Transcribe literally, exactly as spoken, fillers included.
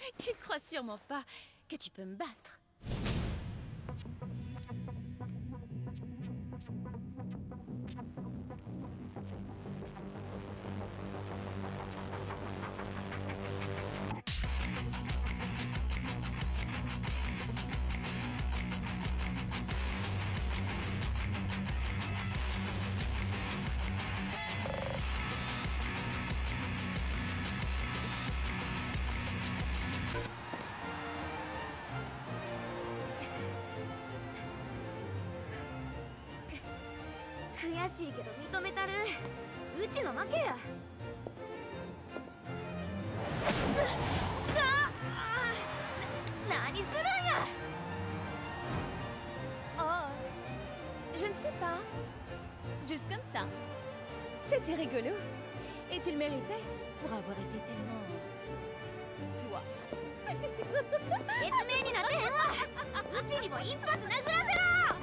Tu crois sûrement pas que tu peux me battre. 悔しいけど認めたる。うちの負けや。な、何するんや。 Oh, je ne sais pas. Juste comme ça. C'était rigolo. Et tu le méritais pour avoir été tellement... toi. 説明になってへんわ。うちにも一発殴らせろ。